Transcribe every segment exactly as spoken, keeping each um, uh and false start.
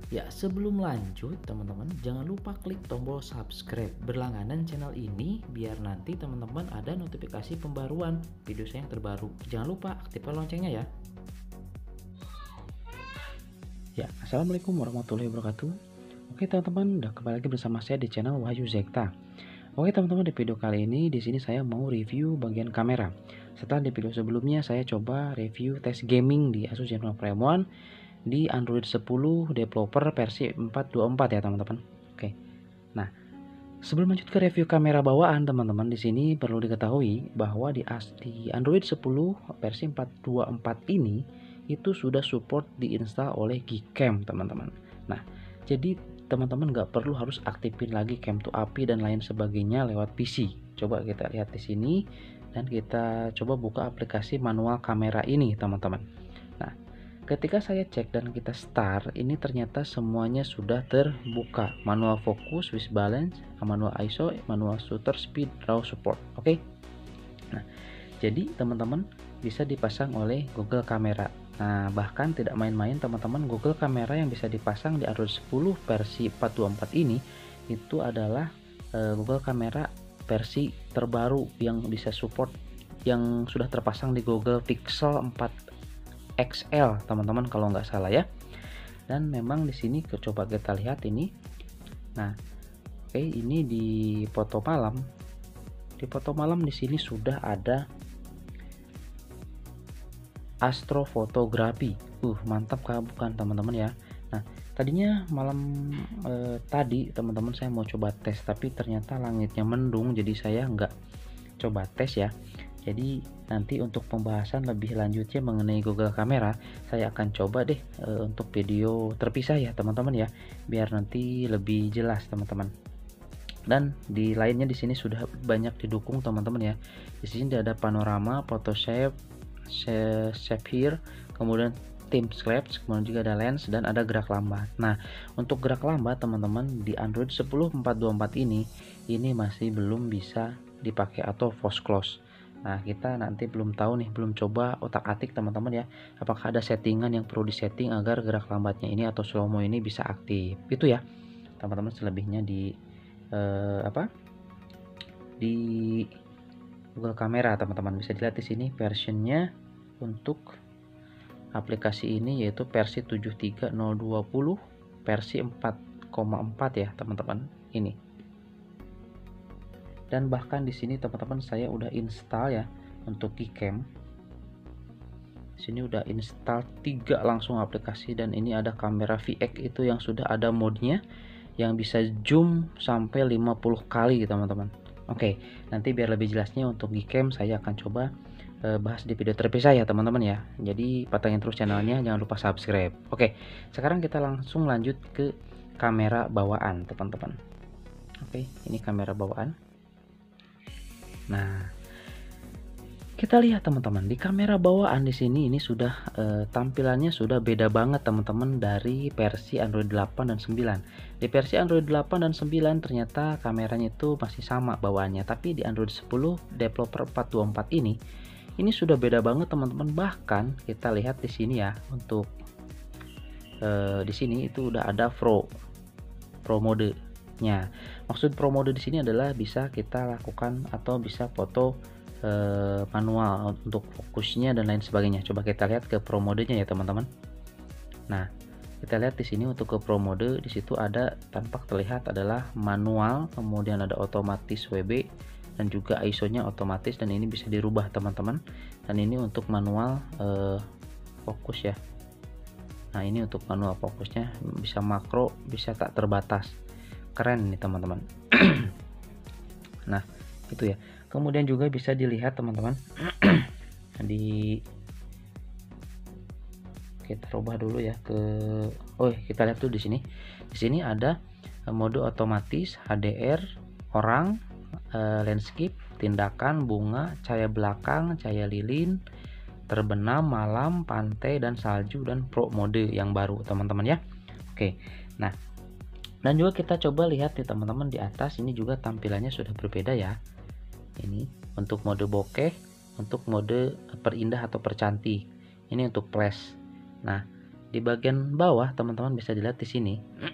Ya, sebelum lanjut teman-teman, jangan lupa klik tombol subscribe berlangganan channel ini biar nanti teman-teman ada notifikasi pembaruan video saya yang terbaru. Jangan lupa aktifkan loncengnya ya. Ya, assalamualaikum warahmatullahi wabarakatuh. Oke teman-teman, udah kembali lagi bersama saya di channel Wahyu Zekta. Oke teman-teman, di video kali ini di sini saya mau review bagian kamera. Setelah di video sebelumnya saya coba review tes gaming di Asus Zenfone Prime One di Android sepuluh developer versi empat dua empat ya teman-teman. Oke. Nah, sebelum lanjut ke review kamera bawaan teman-teman, di sini perlu diketahui bahwa di, di Android sepuluh versi empat dua empat ini itu sudah support diinstal oleh Gcam teman-teman. Nah, jadi teman-teman nggak perlu harus aktifin lagi Cam to A P I dan lain sebagainya lewat P C. Coba kita lihat di sini dan kita coba buka aplikasi manual kamera ini teman-teman. Nah, ketika saya cek dan kita start, ini ternyata semuanya sudah terbuka. Manual fokus, whisk balance, manual I S O, manual shutter speed, raw support. Oke. Okay? Nah, jadi teman-teman bisa dipasang oleh Google Kamera. Nah, bahkan tidak main-main teman-teman, Google Kamera yang bisa dipasang di Android sepuluh versi empat dua empat ini itu adalah e, Google Kamera versi terbaru yang bisa support yang sudah terpasang di Google Pixel empat X L teman-teman kalau nggak salah ya. Dan memang di sini coba kita lihat ini. Nah, oke, ini di foto malam. Di foto malam di sini sudah ada astrofotografi. Uh, mantap kah bukan teman-teman ya. Nah, tadinya malam eh, tadi teman-teman saya mau coba tes, tapi ternyata langitnya mendung jadi saya nggak coba tes ya. Jadi nanti untuk pembahasan lebih lanjutnya mengenai Google Kamera saya akan coba deh e, untuk video terpisah ya teman-teman ya, biar nanti lebih jelas teman-teman. Dan di lainnya di sini sudah banyak didukung teman-teman ya. Di sini ada panorama, photo shape, shape here, kemudian time lapse, kemudian juga ada lens dan ada gerak lambat. Nah, untuk gerak lambat teman-teman di Android sepuluh empat dua empat ini ini masih belum bisa dipakai atau force close. Nah, kita nanti belum tahu nih, belum coba otak-atik teman-teman ya, apakah ada settingan yang perlu disetting agar gerak lambatnya ini atau slow mo ini bisa aktif. Itu ya teman-teman, selebihnya di eh, apa di Google Kamera teman-teman bisa dilihat di sini versionnya untuk aplikasi ini yaitu versi tujuh tiga nol dua nol versi empat koma empat ya teman-teman ini. Dan bahkan di sini teman-teman saya udah install ya untuk Gcam. Sini udah install tiga langsung aplikasi, dan ini ada kamera V X itu yang sudah ada modenya yang bisa zoom sampai lima puluh kali teman-teman. Oke, nanti biar lebih jelasnya untuk Gcam saya akan coba eh, bahas di video terpisah ya teman-teman ya. Jadi patengin terus channelnya, jangan lupa subscribe. Oke, sekarang kita langsung lanjut ke kamera bawaan teman-teman. Oke, ini kamera bawaan. Nah, kita lihat teman-teman di kamera bawaan di sini ini sudah eh, tampilannya sudah beda banget teman-teman dari versi Android delapan dan sembilan. Di versi Android delapan dan sembilan ternyata kameranya itu masih sama bawaannya, tapi di Android sepuluh developer empat dua empat ini ini sudah beda banget teman-teman. Bahkan kita lihat di sini ya, untuk eh, di sini itu udah ada Pro Pro mode. Nya, maksud pro mode di sini adalah bisa kita lakukan atau bisa foto e, manual untuk fokusnya dan lain sebagainya. Coba kita lihat ke pro modenya ya teman-teman. Nah, kita lihat di sini untuk ke pro mode, di situ ada tampak terlihat adalah manual, kemudian ada otomatis W B dan juga I S O-nya otomatis, dan ini bisa dirubah teman-teman. Dan ini untuk manual e, fokus ya. Nah, ini untuk manual fokusnya bisa makro, bisa tak terbatas. Keren nih teman-teman. Nah, itu ya. Kemudian juga bisa dilihat teman-teman di kita rubah dulu ya ke oh kita lihat tuh di sini. Di sini ada mode otomatis, H D R, orang, eh, landscape, tindakan, bunga, cahaya belakang, cahaya lilin, terbenam, malam, pantai, dan salju, dan pro mode yang baru teman-teman ya. Oke. Nah, dan juga kita coba lihat nih teman-teman, di atas ini juga tampilannya sudah berbeda ya. Ini untuk mode bokeh, untuk mode perindah atau percantik. Ini untuk flash. Nah, di bagian bawah teman-teman bisa dilihat di sini.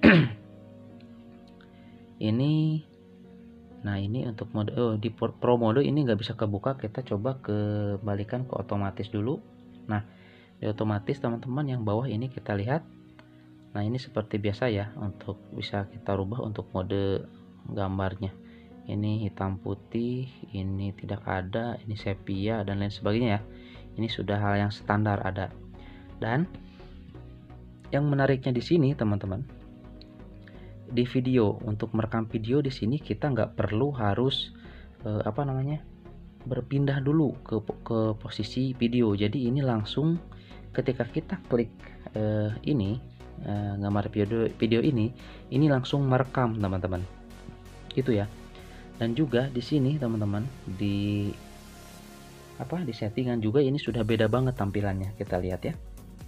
Ini, nah ini untuk mode oh, di pro mode ini nggak bisa kebuka, kita coba kembalikan ke otomatis dulu. Nah, di otomatis teman-teman yang bawah ini kita lihat. Nah, ini seperti biasa ya, untuk bisa kita rubah untuk mode gambarnya. Ini hitam putih, ini tidak ada, ini sepia dan lain sebagainya ya. Ini sudah hal yang standar ada. Dan yang menariknya di sini teman-teman, di video, untuk merekam video di sini kita nggak perlu harus eh, apa namanya berpindah dulu ke ke posisi video. Jadi ini langsung ketika kita klik eh, ini eh, gambar video video ini ini langsung merekam teman-teman, gitu ya. Dan juga di sini teman-teman, di apa di settingan juga ini sudah beda banget tampilannya, kita lihat ya.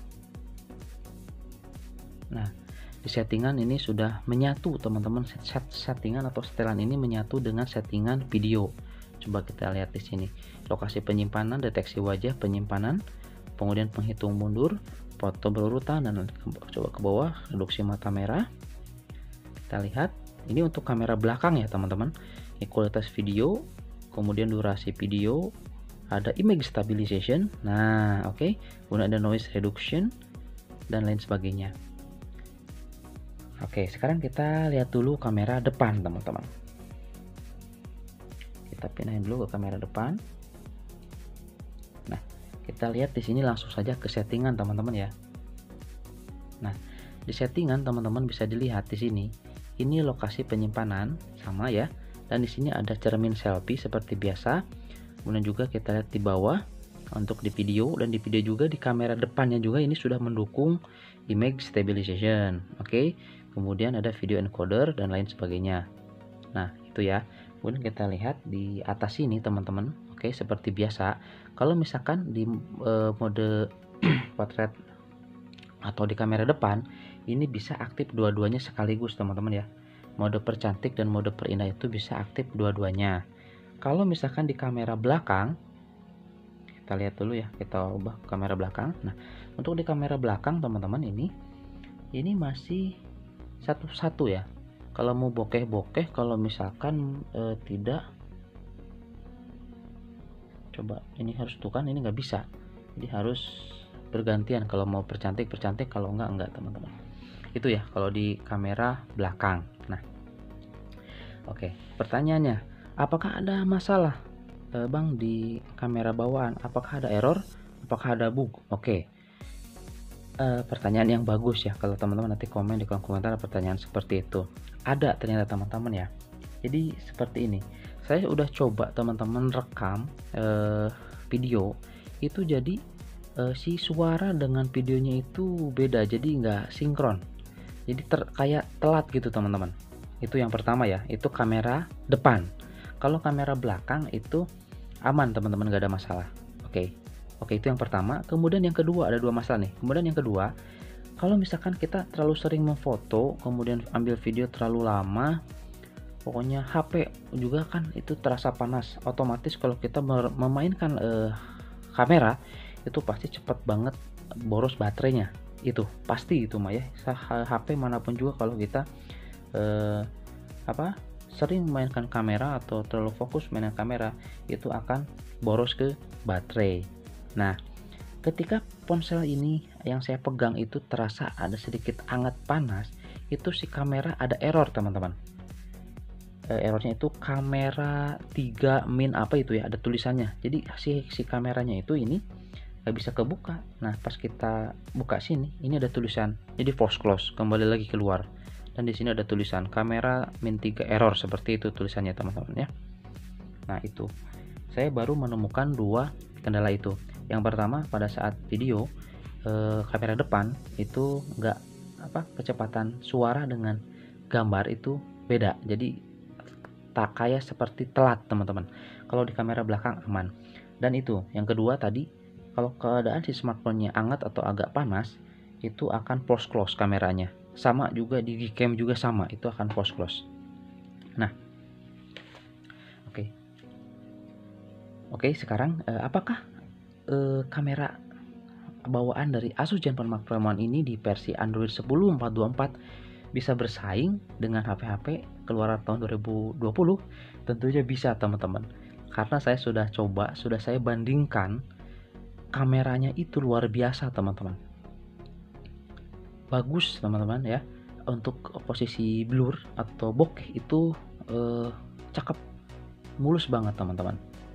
Nah, di settingan ini sudah menyatu teman-teman, set settingan atau setelan ini menyatu dengan settingan video. Coba kita lihat di sini, lokasi penyimpanan, deteksi wajah, penyimpanan, kemudian penghitung mundur, foto berurutan, dan coba ke bawah, reduksi mata merah. Kita lihat ini untuk kamera belakang ya teman-teman, kualitas video, kemudian durasi video, ada image stabilization. Nah, oke, okay. Kemudian ada noise reduction dan lain sebagainya. Oke, sekarang kita lihat dulu kamera depan teman-teman. Kita pindahin dulu ke kamera depan. Nah, kita lihat di sini langsung saja ke settingan teman-teman ya. Nah, di settingan teman-teman bisa dilihat di sini. Ini lokasi penyimpanan sama ya. Dan di sini ada cermin selfie seperti biasa. Kemudian juga kita lihat di bawah untuk di video, dan di video juga di kamera depannya juga ini sudah mendukung image stabilization. Oke. Kemudian ada video encoder dan lain sebagainya. Nah, itu ya. Kemudian kita lihat di atas sini teman-teman. Oke, seperti biasa. Kalau misalkan di e, mode portrait atau di kamera depan, ini bisa aktif dua-duanya sekaligus teman-teman ya. Mode percantik dan mode perindah itu bisa aktif dua-duanya. Kalau misalkan di kamera belakang, kita lihat dulu ya, kita ubah kamera belakang. Nah, untuk di kamera belakang teman-teman ini, ini masih satu-satu ya. Kalau mau bokeh-bokeh, kalau misalkan e, tidak, coba ini harus tuh kan, ini nggak bisa. Jadi harus bergantian, kalau mau percantik percantik, kalau enggak enggak teman-teman. Itu ya kalau di kamera belakang. Nah, oke, pertanyaannya, apakah ada masalah e, Bang di kamera bawaan? Apakah ada error? Apakah ada bug? Oke. Uh, pertanyaan yang bagus ya, kalau teman-teman nanti komen di kolom komentar pertanyaan seperti itu. Ada ternyata teman-teman ya. Jadi seperti ini, saya udah coba teman-teman rekam uh, video itu, jadi uh, si suara dengan videonya itu beda, jadi nggak sinkron, jadi ter kayak telat gitu teman-teman. Itu yang pertama ya, itu kamera depan. Kalau kamera belakang itu aman teman-teman, nggak ada masalah. Oke. Okay. Oke, itu yang pertama. Kemudian yang kedua, ada dua masalah nih. Kemudian yang kedua, kalau misalkan kita terlalu sering memfoto, kemudian ambil video terlalu lama, pokoknya H P juga kan itu terasa panas. Otomatis kalau kita memainkan eh, kamera, itu pasti cepat banget boros baterainya. Itu pasti itu mah ya. H P manapun juga kalau kita eh, apa sering memainkan kamera atau terlalu fokus mainan kamera, itu akan boros ke baterai. Nah, ketika ponsel ini yang saya pegang itu terasa ada sedikit hangat panas, itu si kamera ada error teman-teman. E, errornya itu kamera tiga min apa itu ya, ada tulisannya. Jadi si si kameranya itu ini nggak bisa kebuka. Nah, pas kita buka sini, ini ada tulisan. Jadi force close, kembali lagi keluar. Dan di sini ada tulisan kamera min tiga error, seperti itu tulisannya teman-teman ya. Nah, itu saya baru menemukan dua kendala itu. Yang pertama, pada saat video eh, kamera depan itu enggak apa kecepatan suara dengan gambar itu beda, jadi tak kayak seperti telat teman-teman. Kalau di kamera belakang aman. Dan itu yang kedua tadi, kalau keadaan si smartphone-nya hangat atau agak panas, itu akan force close kameranya. Sama juga di Gcam juga sama, itu akan force close. Nah, oke okay. oke okay, sekarang eh, apakah Uh, kamera bawaan dari Asus Zenfone Mark Prime One ini di versi Android sepuluh empat dua empat bisa bersaing dengan H P-H P keluaran tahun dua ribu dua puluh? Tentunya bisa teman-teman, karena saya sudah coba, sudah saya bandingkan, kameranya itu luar biasa teman-teman, bagus teman-teman ya. Untuk posisi blur atau bokeh itu eh, cakep, mulus banget teman-teman.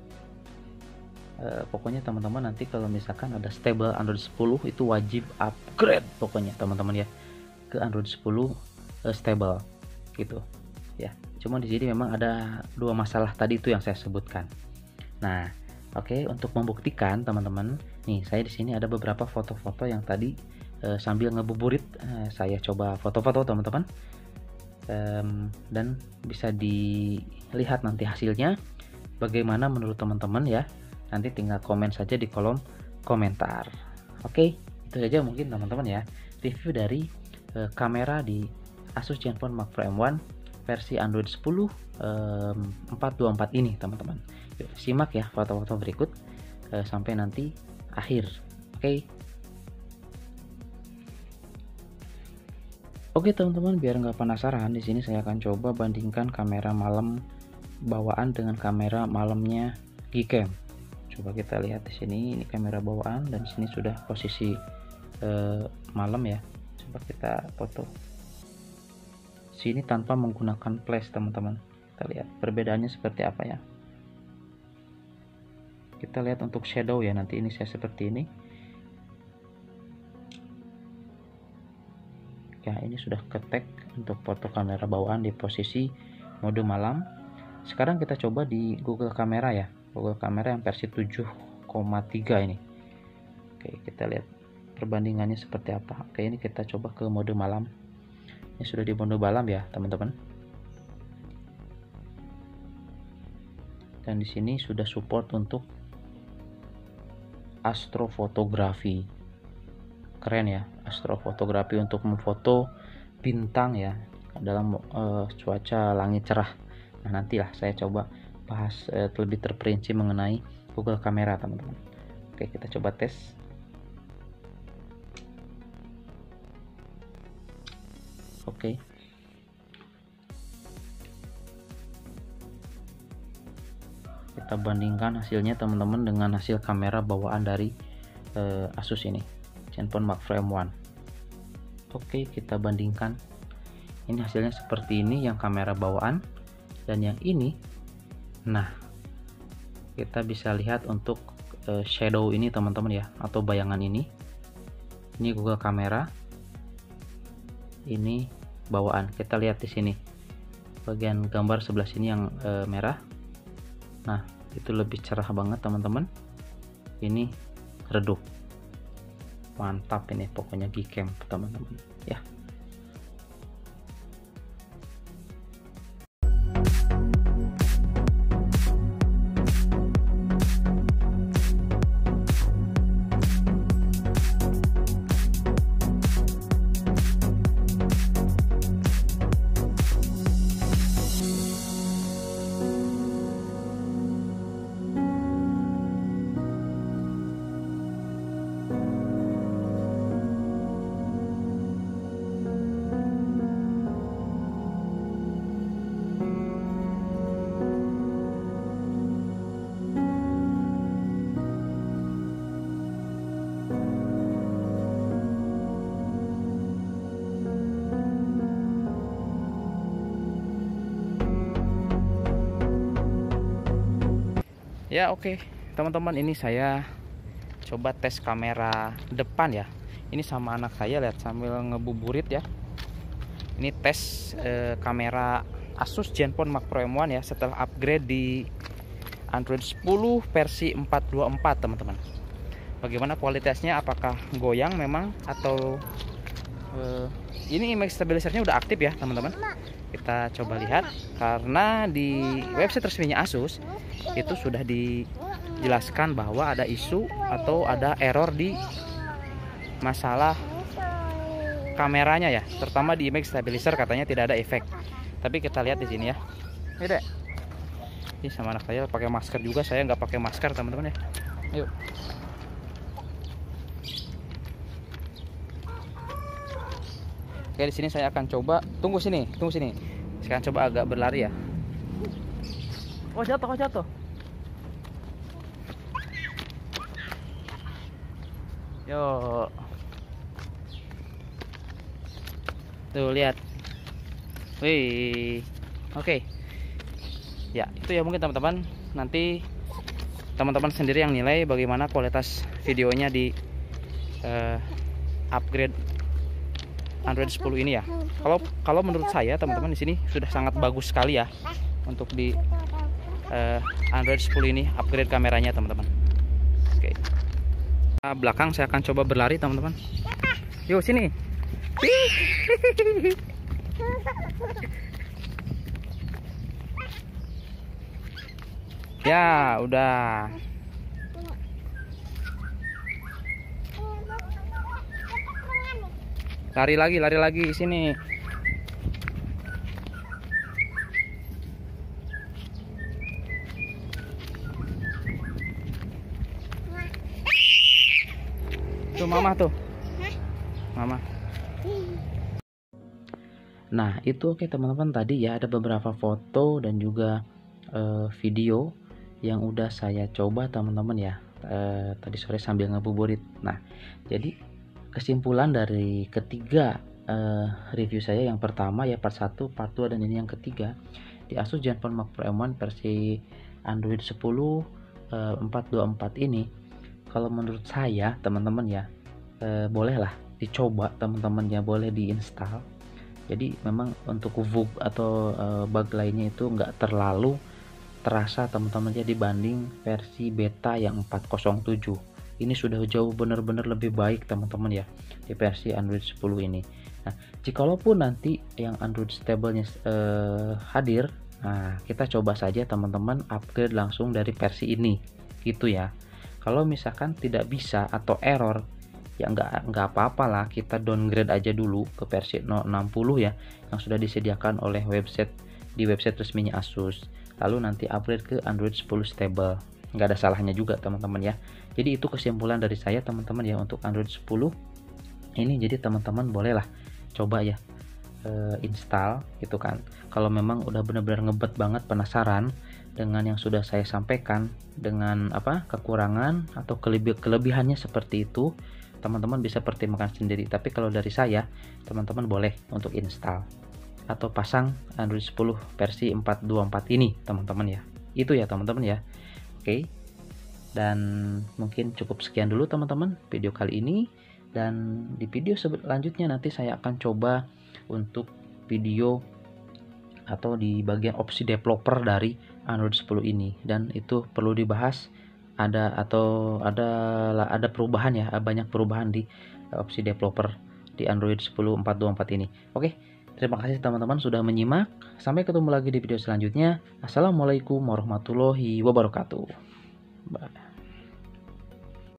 eh, pokoknya teman-teman nanti kalau misalkan ada stable Android sepuluh itu wajib upgrade pokoknya teman-teman ya ke Android sepuluh eh, stable gitu ya. Cuma di sini memang ada dua masalah tadi itu yang saya sebutkan. Nah, oke, okay, untuk membuktikan teman-teman, nih saya di sini ada beberapa foto-foto yang tadi Uh, sambil ngebuburit uh, saya coba foto-foto teman-teman, um, dan bisa dilihat nanti hasilnya bagaimana menurut teman-teman ya. Nanti tinggal komen saja di kolom komentar. Oke, itu saja mungkin teman-teman ya, review dari uh, kamera di Asus Zenfone Mark Prime One versi Android sepuluh um, empat dua empat ini teman-teman. Yuk, simak ya foto-foto berikut uh, sampai nanti akhir. Oke. Oke teman-teman, biar nggak penasaran, di sini saya akan coba bandingkan kamera malam bawaan dengan kamera malamnya Gcam. Coba kita lihat di sini, ini kamera bawaan dan di sini sudah posisi eh, malam ya. Coba kita foto. Sini tanpa menggunakan flash teman-teman. Kita lihat perbedaannya seperti apa ya. Kita lihat untuk shadow ya, nanti ini saya seperti ini. Ya, ini sudah ketek untuk foto kamera bawaan di posisi mode malam. Sekarang kita coba di Google Kamera ya, Google Kamera yang versi tujuh koma tiga ini. Oke, kita lihat perbandingannya seperti apa. Oke, ini kita coba ke mode malam. Ini sudah di mode malam ya teman-teman, dan di sini sudah support untuk astrofotografi. Keren ya, astrofotografi untuk memfoto bintang ya dalam uh, cuaca langit cerah. Nah, nantilah saya coba bahas uh, lebih terperinci mengenai Google Kamera teman-teman. Oke, kita coba tes. Oke, kita bandingkan hasilnya teman-teman dengan hasil kamera bawaan dari uh, Asus ini, Zenfone Mark Prime One. Oke, kita bandingkan. Ini hasilnya seperti ini yang kamera bawaan dan yang ini. Nah, kita bisa lihat untuk uh, shadow ini teman-teman ya, atau bayangan ini. Ini Google Kamera. Ini bawaan. Kita lihat di sini. Bagian gambar sebelah sini yang uh, merah. Nah, itu lebih cerah banget teman-teman. Ini redup. Mantap ini pokoknya Gcam teman-teman ya. Ya oke, okay. Teman-teman, ini saya coba tes kamera depan ya. Ini sama anak saya, lihat sambil ngebuburit ya. Ini tes eh, kamera Asus Zenfone Mark Prime One ya, setelah upgrade di Android sepuluh versi empat dua empat teman-teman. Bagaimana kualitasnya, apakah goyang memang atau eh, ini image stabilizernya udah aktif ya teman-teman. Kita coba lihat, karena di website resminya Asus itu sudah dijelaskan bahwa ada isu atau ada error di masalah kameranya ya, terutama di image stabilizer katanya tidak ada efek. Tapi kita lihat di sini ya. Ini deh. Ini sama anak saya pakai masker juga, saya nggak pakai masker teman-teman ya. Yuk. Oke, di sini saya akan coba. Tunggu sini, tunggu sini. Saya akan coba agak berlari ya. Oh, jatuh, oh, jatuh. Yo. Tuh, lihat. Wih. Oke. Ya, itu ya mungkin teman-teman. Nanti teman-teman sendiri yang nilai bagaimana kualitas videonya di uh, upgrade Android sepuluh ini ya. Kalau kalau menurut saya teman-teman di sini sudah sangat bagus sekali ya untuk di uh, Android sepuluh ini upgrade kameranya teman-teman. Oke. Nah, belakang saya akan coba berlari teman-teman. Yuk sini. Ya, udah. Lari lagi, lari lagi sini. Tuh mama tuh. Mama. Nah, itu oke teman-teman, tadi ya ada beberapa foto dan juga uh, video yang udah saya coba teman-teman ya. Uh, tadi sore sambil ngabuburit. Nah, jadi kesimpulan dari ketiga uh, review saya, yang pertama ya part satu, part dua, dan ini yang ketiga, di Asus Zenfone Mark Pro M satu versi Android sepuluh uh, empat dua empat ini, kalau menurut saya teman-teman ya, uh, bolehlah dicoba teman-teman ya, boleh diinstal. Jadi memang untuk bug atau uh, bug lainnya itu nggak terlalu terasa teman-teman ya dibanding versi beta yang empat nol tujuh. Ini sudah jauh benar-benar lebih baik teman-teman ya di versi Android sepuluh ini. Nah, jikalaupun nanti yang Android stable-nya eh, hadir, nah kita coba saja teman-teman upgrade langsung dari versi ini, gitu ya. Kalau misalkan tidak bisa atau error, ya nggak nggak apa-apa lah, kita downgrade aja dulu ke versi nol enam puluh ya, yang sudah disediakan oleh website di website resminya Asus. Lalu nanti upgrade ke Android sepuluh stable. Nggak ada salahnya juga teman-teman ya. Jadi itu kesimpulan dari saya teman-teman ya untuk Android sepuluh ini. Jadi teman-teman bolehlah coba ya e, install gitu kan. Kalau memang udah benar-benar ngebet banget, penasaran dengan yang sudah saya sampaikan, dengan apa kekurangan atau kelebih kelebihannya seperti itu, teman-teman bisa pertimbangkan sendiri. Tapi kalau dari saya, teman-teman boleh untuk install atau pasang Android sepuluh versi empat dua empat ini teman-teman ya. Itu ya teman-teman ya. Oke, dan mungkin cukup sekian dulu teman-teman video kali ini, dan di video selanjutnya nanti saya akan coba untuk video atau di bagian opsi developer dari Android sepuluh ini, dan itu perlu dibahas ada atau ada ada perubahan ya, banyak perubahan di opsi developer di Android sepuluh empat dua empat ini. Oke, terima kasih teman-teman sudah menyimak. Sampai ketemu lagi di video selanjutnya. Assalamualaikum warahmatullahi wabarakatuh. Bye.